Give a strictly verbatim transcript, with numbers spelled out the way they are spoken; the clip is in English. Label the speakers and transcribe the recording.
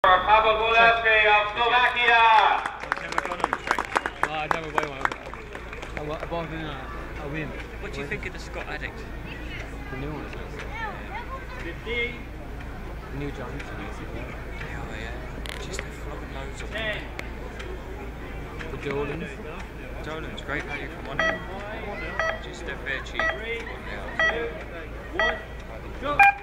Speaker 1: Pavel Bulevsky of Slovakia.
Speaker 2: I've never gone on the train.
Speaker 3: No, I never won one. I wa- I bought in a, a win.
Speaker 2: What do you think of the Scott Addict?
Speaker 3: The new one.
Speaker 1: fifteen.
Speaker 3: The new Giants.
Speaker 2: Hell yeah. Just they're flogging loads of them.
Speaker 3: The Dolans.
Speaker 2: Dolan's great value for money. Just they're very cheap.
Speaker 1: Three,
Speaker 2: Yeah.
Speaker 1: two, one, go.